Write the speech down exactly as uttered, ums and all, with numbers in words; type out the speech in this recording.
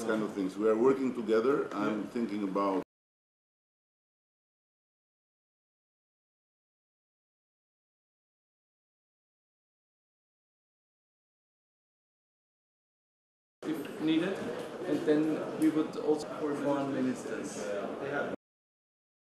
these kind of things. We are working together. I'm thinking about if needed, and then we would also for foreign ministers.